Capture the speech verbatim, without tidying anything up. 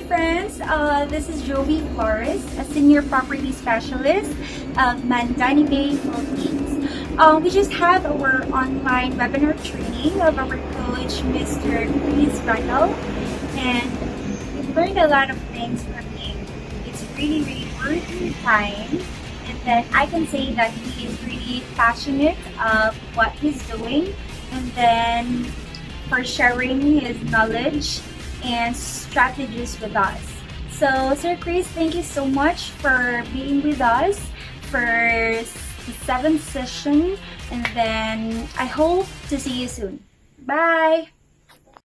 friends, uh, this is Jovz Flores, a Senior Property Specialist of Mandani Bay, Philippines. Uh, we just have our online webinar training of our coach, Mister Chris Randolph, and we've learned a lot of things from him. It's really, really worth your time, and then I can say that he is really passionate of what he's doing, and then for sharing his knowledge and strategies with us. So, Sir Chris, thank you so much for being with us for the seventh session, and then I hope to see you soon. Bye!